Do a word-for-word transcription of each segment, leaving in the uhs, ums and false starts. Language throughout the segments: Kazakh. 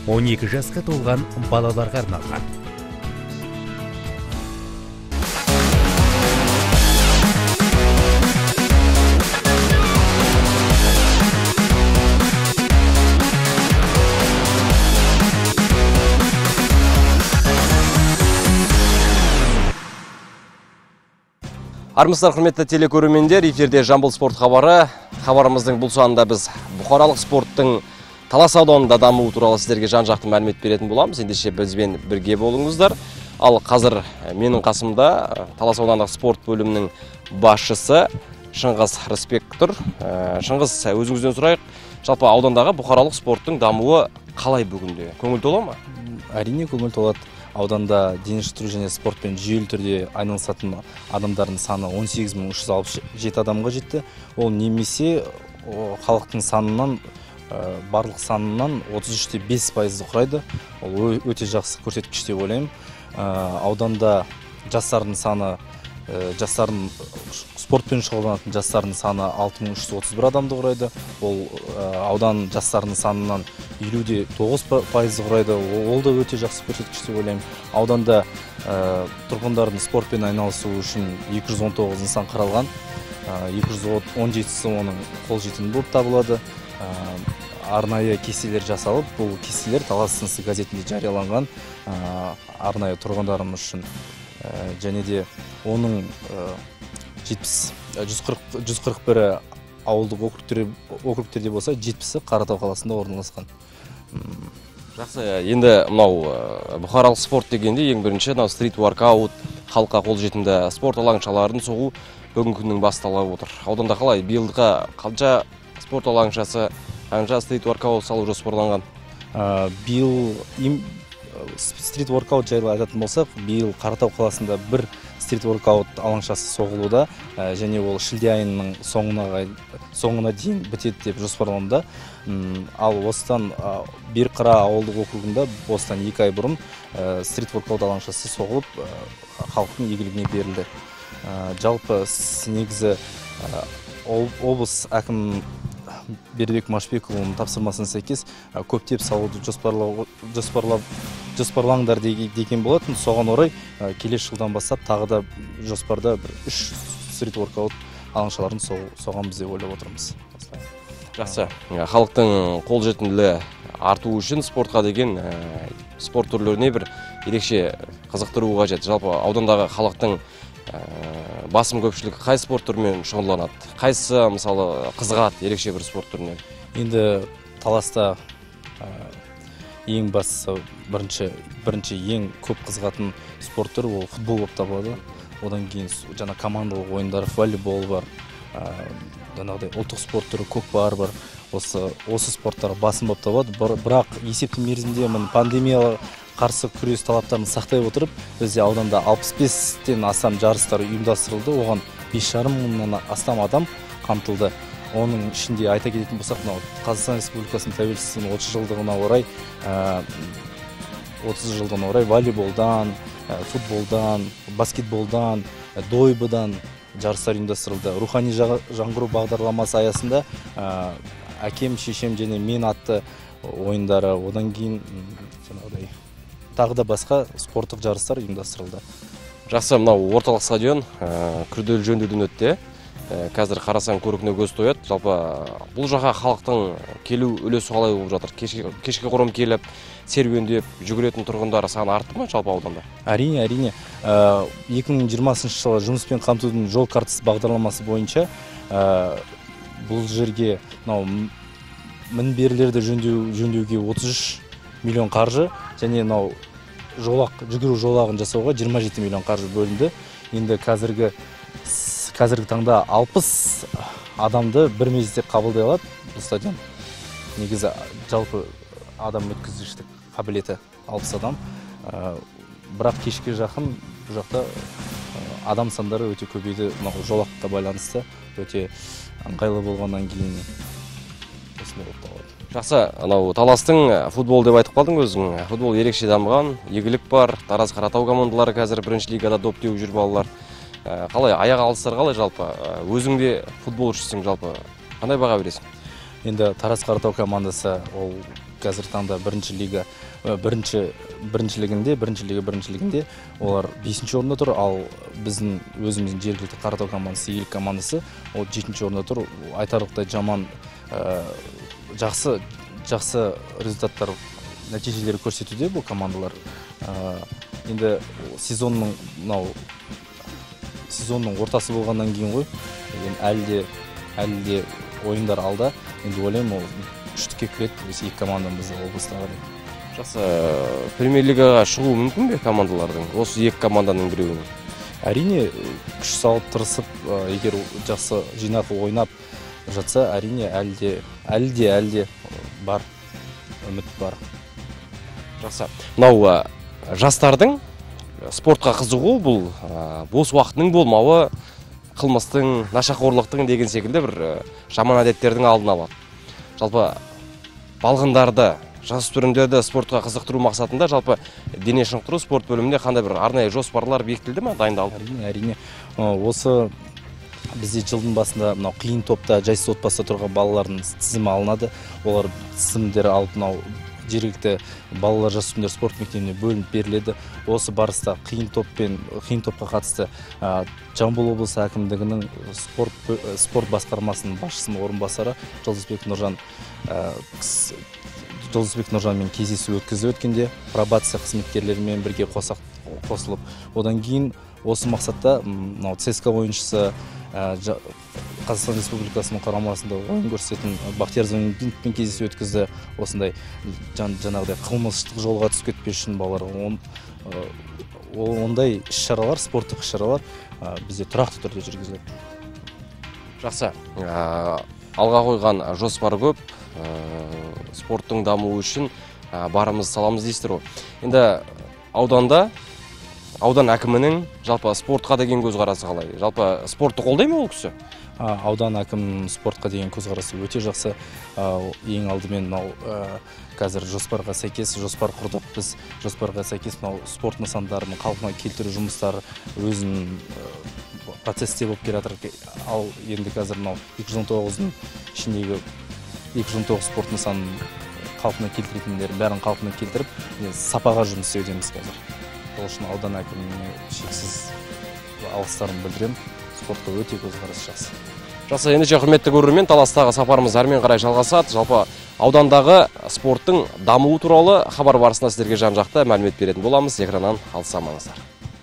он екі жасқа толған балаларға арналған. Армысыздар, құрметті телекөрермендер, эфирде Жамбыл спорт хабары. Хабарымыздың бұл санында біз бұқаралық спорттың Талас ауданында дамуы туралы сіздерге жан-жақты мәлімет беретін боламыз. Ендеше бізбен бірге болыңыздар. Ал қазір менің қасымда Талас аудандық спорт бөлімінің басшысы Шыңғыс Рысбек тұр. Шыңғыс, өзіңізден сұрайық, жалпы аудандағы бұқаралық спорттың дамуы қалай бүгінде? Көңіл тола ма? Әрине көңіл толады. Ауданда дене шынықтыру және спортпен жүйелі түрде айналысатын адамдардың саны он сегіз мың үш жүз алпыс жеті адамға жетті. Ол немесе халықтың санынан, барлық санынан отыз үш те бес пайызды құрайды. Ол өте жақсы көрсеткіш деп ойлаймын. Ауданда жастардың саны, жастардың спортпен шұғылданатын жастардың саны алты мың үш жүз отыз бір адамды құрайды. Ол аудан жастардың санынан елу де тоғыз пайызды құрайды. Ол да өте жақсы көрсеткіш деп ойлаймын. Ауданда тұрғындардың спортпен айналысу үшін екі жүз он тоғыз нысан қаралған. екі жүз он жетісі оның қолжетімді болып табылады. Арнайы кестелер жасалып, бұл кестелер Талас Сынысы газетінде жарияланған арнайы тұрғындарымыз үшін. Және де оның жүз қырық бірі ауылдық округтерде болса, жетпісі Қаратау қаласында орналасқан. Жақсы, енді мынау бұқаралық спорт дегенде ең бірінші стрит воркаут, халыққа қолжетімді спорт алаңшаларын соғу бүгінгі күннің басталып отыр. Ауданда қалай, биылға қанша спорт алаңшасы, қанша стрит воркаут салу жоспарланған? Биыл стрит воркаут жайлы айтатын болсақ, биыл Қаратау қаласында бір стрит воркаут алаңшасы соғылуда, және ол шілде айының соңына дейін бітеді деп жоспарлануда. Ал осыдан Берқара ауылдық округында осыдан екі ай бұрын стрит воркаут алаңшасы соғылып, халықтың игілігіне берілді. Жалпы негізі облыс әкім Бердібек Машбекұлының тапсырмасына сәйкес көптеп салуды жоспарлаңдар деген болатын. Соған орай келесі жылдан бастап тағы да жоспарда үш стрит воркаут алаңшаларын соғамыз деп ойлап отырмыз. Жақсы, халықтың қолжетімділігі арту үшін спортқа деген спорт түрлеріне бір ерекше қызықтыру қажет. Жалпы аудандағы халықтың басым көпшілігі қай спорт түрімен шұғылданады? Қайсы мысалы қызығады ерекше бір спорт түрінен? Енді Таласта ең бастысы бірінші ең көп қызығатын спорт түрі ол футбол болып табылады. Одан кейін жаңа командалық ойындар, волейбол бар, жаңағыдай ұлттық спорт түрі көкпар бар. Осы спорттар басым болып табылады. Бірақ есепті мерзімде пандемия қарсы күрес талаптарын сақтай отырып, бізде ауданда алпыс бестен астам жарыстар ұйымдастырылды. Оған бес жарым мыңнан астам адам қамтылды. Оның ішінде айта кететін болсақ, Қазақстан Республикасының тәуелсіздігінің отыз жылдығына орай, отыз жылдығына орай волейболдан, футболдан, баскетболдан, дойбыдан жарыстар ұйымдастырылды. Рухани жаңғыру бағдарламасы аясында әкем, шешем және мен атты ойындары, одан кейін тағы да басқа спорттық жарыстар ұйымдастырылды. Жақсы, мынау орталық стадион күрделі жөндеуден өтті. Қазір қарасаң көркіне көз тояды. Жалпы бұл жаққа халықтың келу үлесі қалай болып жатыр? Кешке құрым келіп, серуендеп жүгіретін тұрғындар саны артты ма жалпы ауданда? Әрине, әрине. екі мың жиырмасыншы жылы жұмыспен қамтудың жол картасы бағдарламасы бойынша бұл жерге мінберлерді жөндеуге отыз үш миллион қаржы және жүгіру жолағын жасауға жиырма жеті миллион қаржы бөлінді. Енді қазіргі Қазіргі таңда алпыс адамды бір мезетте қабылдай алады бұл стадион. Негізі жалпы адам өткізгіштік қабілеті алпыс адам. Бірақ кешке жақын бұл жақта адам сандары өте көбейді. Жолаққа байланысты өте ыңғайлы болғаннан кейін осындай болып табылады. Жақсы, анау Таластың футбол деп айтып қалдың өзің. Футбол ерекше дамыған, игілік бар. Тараз Қаратау командалары қазір бірінші лигада доп теуіп жүр балалар. Қалай, аяқ алыстар қалай жалпы? Өзіңде футбол үшісің жалпы. Қандай баға бересің? Енді Тараз Қаратау командасы ол қазір таңда бірінші лига бірінші біріншілігінде бірінші лига біріншілігінде олар бесінші орында тұр, ал біздің өзіміздің жергілікті Қаратау командасы, Елік командасы ол жетінші орында тұр. Айтарлықтай жаман жақсы жақсы результаттар, нәтижелер көрсетуде бұл командалар. Енді сезонның мынау сезонның ортасы болғаннан кейін ғой, әлі де әлі де ойындар алда. Енді ойлаймын, ол үштікке кіреді, осы екі командамыз облыстағы. Жақсы, премьер-лигаға шығуы мүмкін бе командалардың? Осы екі команданың біреуінің? Әрине, күш салып тырысып, егер жақсы жинақы ойнап жатса, әрине әлі де әлі де әлі де бар, үміт бар. Жақсы. Мынау жастардың спортқа қызығу, бұл бос уақытының болмауы, қылмыстың, нашақорлықтың деген секілді бір жаман әдеттердің алдын алады. Жалпы балғындарды, жасөспірімдерді спортқа қызықтыру мақсатында жалпы дене шынықтыру спорт бөлімінде қандай бір арнайы жоспарлар бекітілді ме, дайындалды? Әрине, әрине. Осы бізде жылдың басында мынау қиын топта, жайсыз отбасында тұрған балалардың тізімі алынады. Олар тізімдері алып, мынау жергілікті балалар жасөспірімдер спорт мектебіне бөлініп беріледі. Осы барыста қиын топпен қиын топқа қатысты Жамбыл облысы әкімдігінің спорт спорт басқармасының басшысының орынбасары Жолдасбек Нұржан Жолдасбек Нұржанмен кездесу өткізді. Өткенде пробация қызметкерлерімен бірге қосылып, одан кейін осы мақсатта мынау ЦСКА ойыншысы, Қазақстан Республикасының құрамасында ойын көрсететін Бақтияр Зайнутдиновпен кездесу өткізді. Осындай жаңағыдай қылмыстық жолға түсіп кетпес үшін балаларға ондай іс-шаралар, спорттық іс-шаралар бізде тұрақты түрде жүргізіледі. Жақсы. Алға қойған жоспар көп. Спорттың дамуы үшін барымыз саламыз дейсіздер ғой. Енді ауданда аудан әкімінің жалпы спортқа деген көзқарасы қалай? Жалпы спортты қолдай ма ол кісі? Аудан әкімінің спортқа деген көзқарасы өте жақсы. Ең алдымен мынау қазір жоспарға сәйкес жоспар құрдық. Біз жоспарға сәйкес мынау спорт нысандарын қалпына келтіру жұмыстары өзінің процесте болып келе жатыр. Ал енді қазір мынау екі жүз он тоғыздың ішіндегі екі жүз он тоғыз спорт нысанын қалпына келтіретіндер бәрін қалпына келтіріп, сапаға жұмыс істеудеміз қазір. Ол үшін аудан әкіміне шексіз алғыстарымды білдіремін. Спортқа өте көзқарас жақсы. Жақсы, ендеше құрметті көрермен, Таластағы сапарымыз әрмен қарай жалғасады. Жалпы аудандағы спорттың дамуы туралы хабар барысында сіздерге жан-жақты мәлімет беретін боламыз. Экраннан алыстамаңыздар.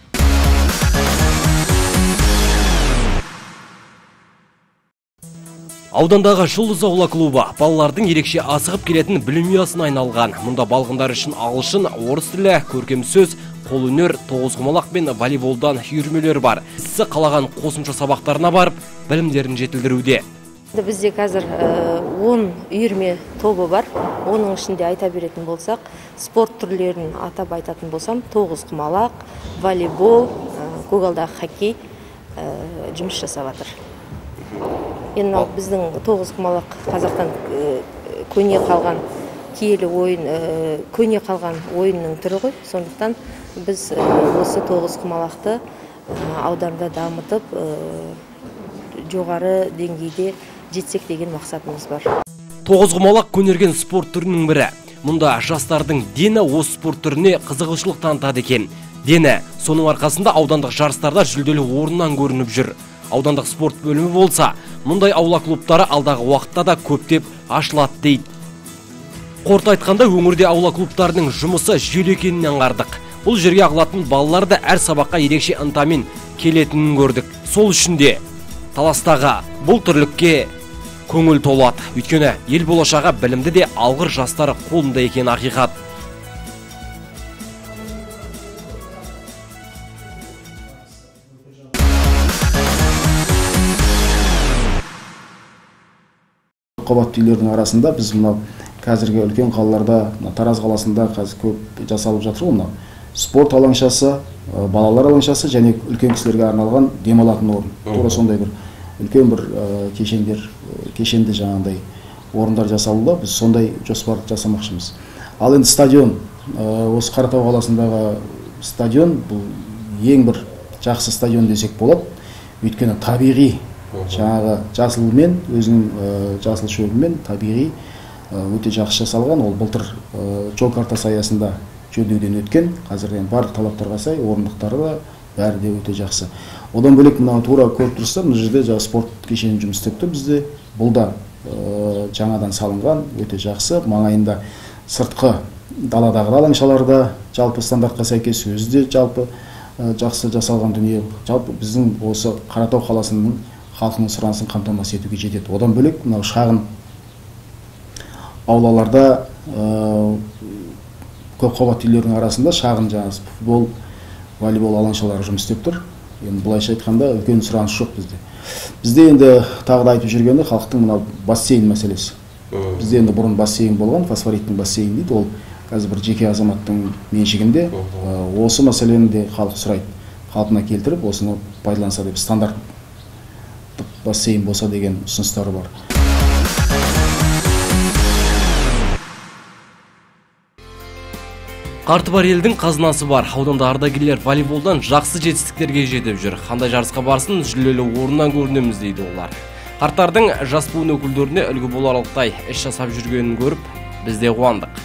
Аудандағы Жұлдыз аула клубы балалардың ерекше асығып келетін білім ұясына айналған. Мұнда балғындар үшін ағылшын, орыс тілі, көркем сөз, қолөнер, тоғызқұмалақ пен волейболдан үйірмелер бар. Сізі қалаған қосымша сабақтарына барып, білімдерін жетілдіруде. Бізде қазір он үйірме тобы бар. Оның ішінде айта беретін болсақ, спорт түрлерін атап айтатын болсам, тоғызқұмалақ, волейбол, көгалдағы хоккей жұмыс жасап жатыр. Енді біздің тоғызқұмалақ қазақтан көне қалған киелі ойын, көне қалған ойынның түрі ғой. Сондықтан біз осы тоғызқұмалақты ауданда дамытып, жоғары деңгейде жетсек деген мақсатымыз бар. Тоғызқұмалақ көнерген спорт түрінің бірі. Мұнда жастардың дені осы спорт түріне қызығушылық танытады екен. Дені соның арқасында аудандық жарыстарда жүлделі орыннан көрініп жүр. Аудандық спорт бөлімі болса, мұндай аула клубтары алдағы уақытта да көптеп ашылады дейді. Қорыта айтқанда, өңірде аула клубтарының жұмысы жүйелі екенін аңғардық. Бұл жерге ағылатын балалар да әр сабаққа ерекше ынтамен келетінін көрдік. Сол үшін де Таластағы бұл түрлікке көңіл толады. Өйткені ел болашағы білімді де алғыр жастары қолында екен ақиқат. Қабатты үйлердің арасында біз мынау қазіргі үлкен қалаларда, Тараз қаласында қазір көп жасалып жатыр мынау. Спорт алаңшасы, балалар алаңшасы және үлкен кісілерге арналған демалатын орын. Тура сондай бір үлкен бір кешендер, кешенді жаңағындай орындар жасалуда, біз сондай жоспар жасамақшымыз. Ал енді стадион, осы Қаратау қаласындағы стадион бұл ең бір жақсы стадион десек болады. Өйткені табиғи жаңағы жасылмен, өзінің жасыл шөбімен табиғи өте жақсы жасалған. Ол былтыр жол картасы аясында жөндеуден өткен. Қазірден барлық талаптарға сай, орындықтары да бәрі де өте жақсы. Одан бөлек мына тура көріп тұрсыздар, мына жерде жаңа спорт кешені жұмыс істеп тұр бізде. Бұл да жаңадан салынған, өте жақсы. Маңайында сыртқы даладағы алаңшаларда жалпы стандартқа сәйкес өзі де жалпы жақсы жасалған дүние. Жалпы біздің осы Қаратау қаласының халқының сұранысын қамтамасыз етуге жетеді. Одан бөлек мынау шағын аулаларда көп қабатты үйлердің арасында шағын жаңа футбол, волейбол алаңшалары жұмыс істеп тұр. Енді былайша айтқанда үлкен сұраныс жоқ бізде. Бізде енді тағы да айтып жүргені халықтың мына бассейн мәселесі. Бізде енді бұрын бассейн болған, фосфориттің бассейн дейді. Ол қазір бір жеке азаматтың меншігінде. Осы мәселені де халық сұрайды. Қалпына келтіріп, осыны пайдаланса деп стандарт бассейн болса деген ұсыныстары бар. Қарты бар елдің қазынасы бар. Ауданда ардагерлер волейболдан жақсы жетістіктерге жетіп жүр. Қандай жарысқа барсын, жүлделі орыннан көрінеміз дейді олар. Қарттардың жас буын өкілдеріне үлгі боларлықтай іс жасап жүргенін көріп, біз де қуандық.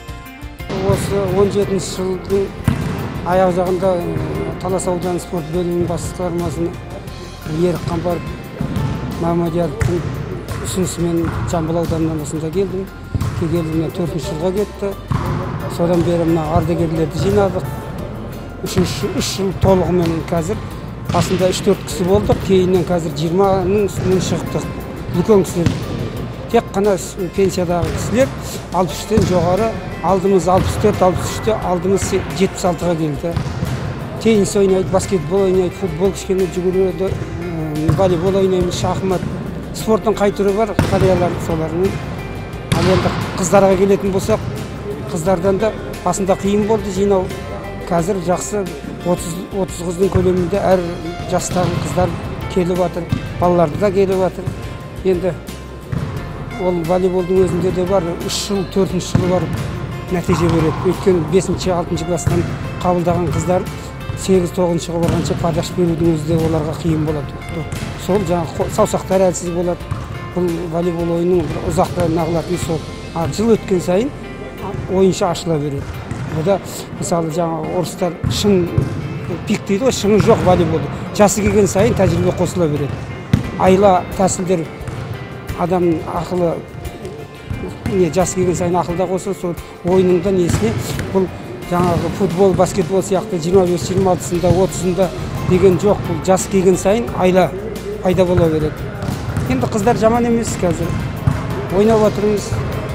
Осы он жетінші жылдың аяқ жағында Талас ауданы спорт бөлімінің басқармасына Ерік Қамбаров Мамадияровтың ұсынысымен Жамбыл ауданынан осында келдім. Келгенімнен төртінші жылға кетті. Содан бері мына ардагерлерді жинадық. Үш жыл толығымен қазір басында үш төрт кісі болдық. Кейіннен қазір жиырманың үстінен шықтық. Үлкен кісілер. Тек қана пенсиядағы кісілер алпыс үштен жоғары, алдымыз алпыс төрт, алпыс үште, алдымыз жетпіс алтыға келді. Теннис ойнайды, баскетбол ойнайды, футбол кішкене жүгіреді, волейбол ойнаймыз, шахмат. Спорттың қай түрі бар, қариялар соларының. Ал енді қыздарға келетін болсақ, қыздардан да басында қиын болды жинау. Қазір жақсы отыз қыздың көлемінде әр жастағы қыздар келіп жатыр, балаларды да келіп жатыр. Енді ол волейболдың өзінде де бар, үш жыл, төртінші жылы барып нәтиже береді. Өйткені бесінші, алтыншы класстан қабылдаған қыздар сегіз тоғызыншыға барғанша падаш берудің өзі де оларға қиын болады. Сол жаңа саусақтар әлсіз болады. Бұл волейбол ойынның ұзақта нағылатын сол. Жыл өткен сайын ойынша ашыла береді. Ода мысалы жаңа орыстар шын пик дейді ғой, шыны жоқ волейболды. Жасы келген сайын тәжірибе қосыла береді. Айла тәсілдер адам ақылы, не жасы келген сайын ақылда қосылып, сол ойынында несіне бұл жаңағы футбол, баскетбол сияқты жиырма бес жиырма алтысында, отызында деген жоқ. Бұл жасы келген сайын айла пайда бола береді. Енді қыздар жаман емес қазір. Ойнап отырмыз.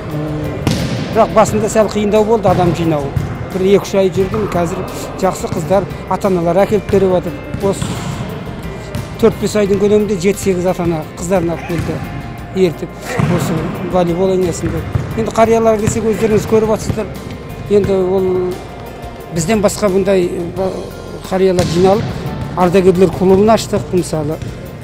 Бірақ басында сәл қиындау болды адам жинауы. Бір екі үш ай жүрдім, қазір жақсы қыздар, ата-аналар әкеліп беріп жатыр. Осы төрт бес айдың көлемінде жеті сегіз ата-ана қыздарын алып келді, ертіп, осы волейбол ойнасында. Енді қарияларға келсек, өздеріңіз көріп жатсыздар. Енді ол бізден басқа бұндай қариялар жиналып, ардагерлер клубын аштық, мысалы.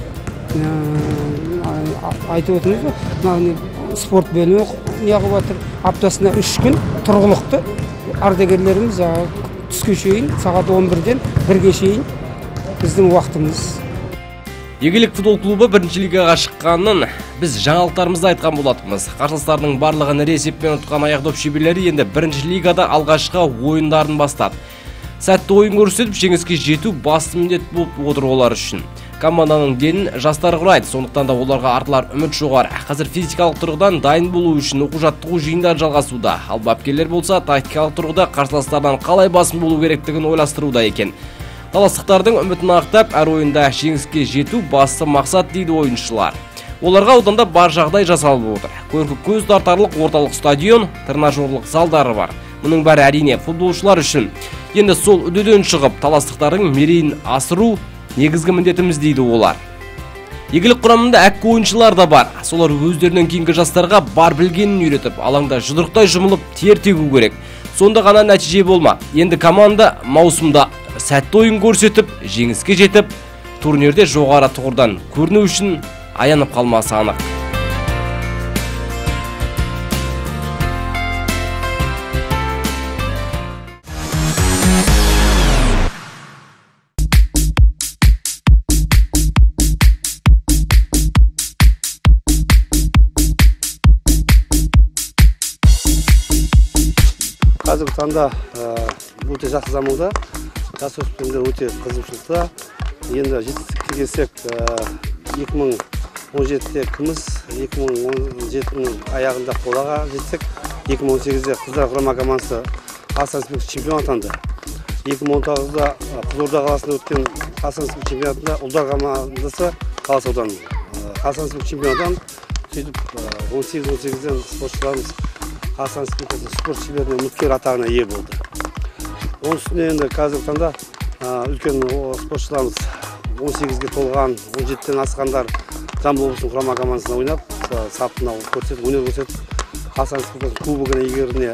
Айтып отырмыз, спорт бөлімі неғып жатыр. Аптасына үш күн тұрғылықты ардагерлеріміз түске шейін, сағат он бірден бірге шейін біздің уақытымыз. Егелік футбол клубы бірінші лигаға шыққанын біз жаңалықтарымызда айтқан болатынбыз. Қарсыластарының барлығын ірі есеппен ұтқан аяқдоп шеберлері енді бірінші лигада алғашқы ойындарын бастады. Сәтті ойын көрсетіп, жеңіске жету басты міндет болып отыр олар үшін. Команданың денін жастары құрайды, сондықтан да оларға артылар үміт жоғары. Қазір физикалық тұрғыдан дайын болу үшін оқу-жаттығу жиындар жалғасуда. Ал бапкерлер болса, тактикалық тұрғыда қарсыластардан қалай басым болу керектігін ойластыруда екен. Таластықтардың үмітін ақтап, әр ойында жеңіске жету басты мақсат дейді ойыншылар. Оларға ауданда бар жағдай жасалып отыр. Көркі көз тартарлық орталық стадион, тренажерлық залдары бар. Мұның бәрі әрине футболшылар үшін. Енді сол үдеден шығып, таластықтардың мерейін асыру негізгі міндетіміз дейді олар. Егілік құрамында әккі ойыншылар да бар. Солар өздерінен кейінгі жастарға бар білгенін үйретіп, алаңда жұдырықтай жұмылып тер тегу керек. Сонда ғана нәтиже болма. Енді команда маусымда сәтті ойын көрсетіп, жеңіске жетіп, турнирде жоғары тұғырдан көріну үшін аянып қалмасы анық. қазіргі таңда өте жақсы заманда, жасөспірімдер өте қызығушылықта. Енді жетістікке келсек, екі мың он жетіде күміс, екі мың он жетінің аяғында қолаға жетсек, екі мың он сегізде қыздар құрама командасы Қазақстан Республикасы чемпион атанды. екі мың он тоғызда Қызылорда қаласында өткен Қазақстан Республикасы чемпионатында ұлдар командасы Талас ауданының Қазақстан Республикасы чемпионатынан сөйтіп он сегіз он сегізден спортшыларымыз Қазақстан Республикасы спорт шеберіне үміткер атағына ие болды. Оның үстіне енді қазіргі таңда үлкен спортшыларымыз он сегізге толған, он жетіден асқандар Жамбыл облысының құрама командасына ойнап, сапына көрсетіп, өнер көрсетіп, Қазақстан Республикасы кубогына иегеріне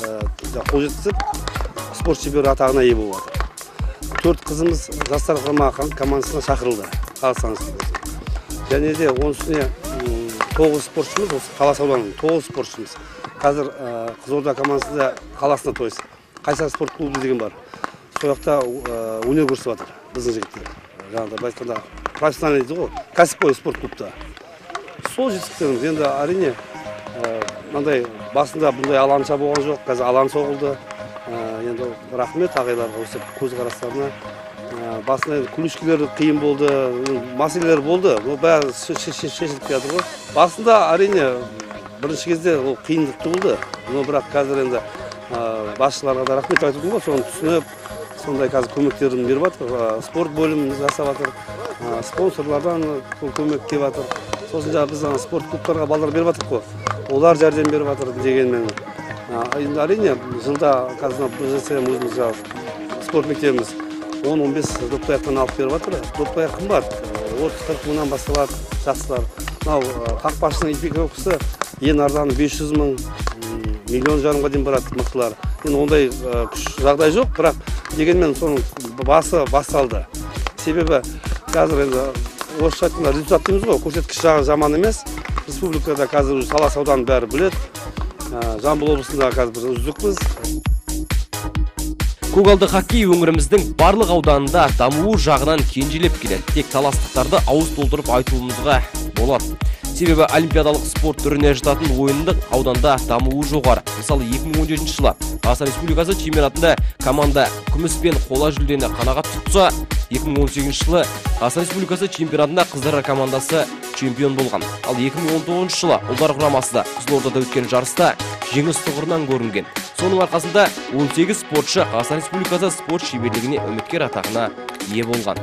қол жеткізіп, спорт шебері атағына ие болып отыр. Төрт қызымыз жастар құрама командасына шақырылды Қазақстан Республикасы. Және де оның үстіне тоғыз спортшымыз, осы Талас ауданының тоғыз спортшымыз. Қазір Қызылорда командасында қаласына тойсы. Қайсар спорт клубы деген бар. Сол жақта өнер көрсетіп жатыр біздің жігіттер. Жаңағыда айтқанда профессиональный дейді ғой, кәсіпқой спорт клубта. Сол жетістіктеріміз енді әрине мынандай басында бұндай алаңша болған жоқ, қазір алаң соғылды. Енді рахмет ағайларға осы көзқарастарына. Басында күлішкілер қиын болды, мәселелер болды, бәрі шешіліп жатыр ғой. Басында әрине бірінші кезде ол қиындықты болды, но бірақ қазір енді басшыларға да рахмет айтудың ғой, соны түсініп, сондай қазір көмектерін беріп жатыр, спорт бөлімін жасап жатыр, спонсорлардан көмек келіп жатыр. Сосын жаңа біз спорт клубтарға балдар беріп жатыр ғой, олар жәрдем беріп жатыр дегенмен. Енді әрине жылда қазір өзіміз спорт мектебіміз он он бес допты аяқтан алып беріп жатыр. Допты аяқ қымбат, отыз қырық мыңнан басталады жақсылар. Мынау қақпашының экипировкасы ең арзаны бес жүз мың, миллион жарымға дейін барады мықтылар. Енді ондай күш жағдай жоқ, бірақ дегенмен соның басы басталды. Себебі қазір енді осы айтқанда результат дейміз ғой, көрсеткіш жағы жаман емес. Республикада қазір Талас ауданы бәрі біледі. Жамбыл облысында қазір біз үздікпіз. Көгалды хоккей өңіріміздің барлық ауданында дамуы жағынан кенжелеп келеді. Тек таластықтарды ауыз толтырып айтуымызға болады. Себебі олимпиадалық спорт түріне жататын ойындық ауданда дамуы жоғары. Мысалы екі мың он жетінші жылы Қазақстан Республикасы чемпионатында команда күміс пен қола жүлдені қанағат тұтса, екі мың он сегізінші жылы Қазақстан Республикасы чемпионатында қыздар командасы чемпион болған. Ал екі мың он тоғызыншы жылы ұлдар құрамасы да Қызылордада өткен жарыста жеңіс тұғырынан көрінген. Соның арқасында он сегіз спортшы Қазақстан Республикасы спорт шеберлігіне үміткер атағына ие болған.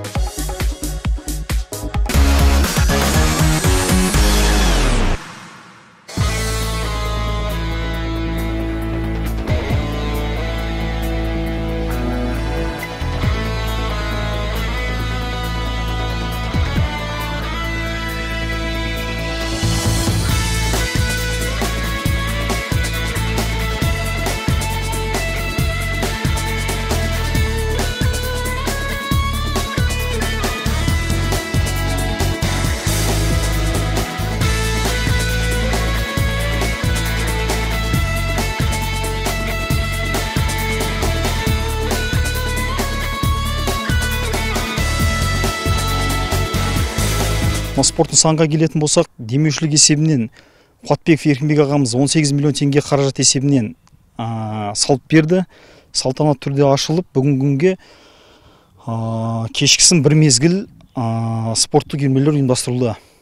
Спорттың санға келетін болсақ, демеушілік есебінен Қуатбеков Еркінбек ағамыз он сегіз миллион теңге қаражат есебінен салып берді. Салтанат түрде ашылып, бүгінгі күнге кешкісін бір мезгіл спорттық үйірмелер ұйымдастырылды.